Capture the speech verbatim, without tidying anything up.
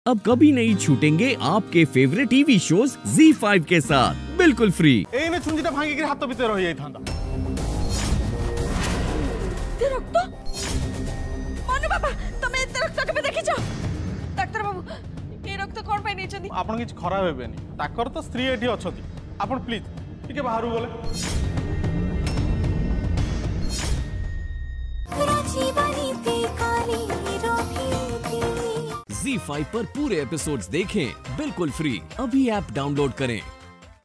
अब कभी नहीं छूटेंगे आपके favourite TV shows Zee five के साथ बिल्कुल फ्री। एने छुंजीटा भांगी के हाथ भीतर रही थांदा। ते रक्त मनु बाबा तमे ते रक्त केबे देखि छ? डॉक्टर बाबू ए रक्त कोन पे नेचनी? आपण किछ खराब हेबेनी। ताकर तो स्त्री एठी अछती। आपण प्लीज टिके बाहरु गले। ज़ी फाइव पर पूरे एपिसोड्स देखें बिल्कुल फ्री। अभी ऐप डाउनलोड करें।